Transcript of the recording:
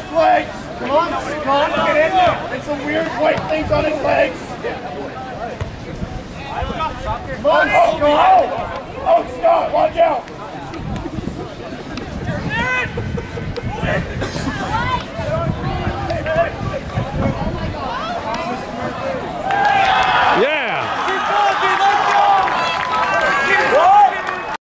his legs. Come on, Scott. Get in there. And some weird white things on his legs. Come on, Scott. Oh, Scott, watch out.